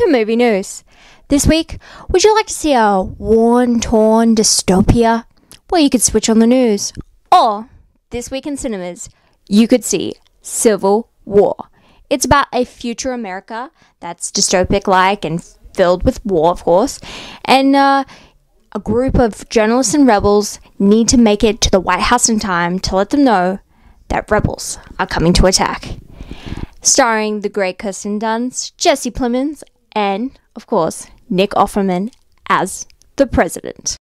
to movie news. This week, would you like to see a worn-torn dystopia? Well, you could switch on the news. Or, this week in cinemas, you could see Civil War. It's about a future America that's dystopic-like and filled with war, of course. And a group of journalists and rebels need to make it to the White House in time to let them know that rebels are coming to attack. Starring the great Kirsten Dunst, Jesse Plemons, and, of course, Nick Offerman as the president.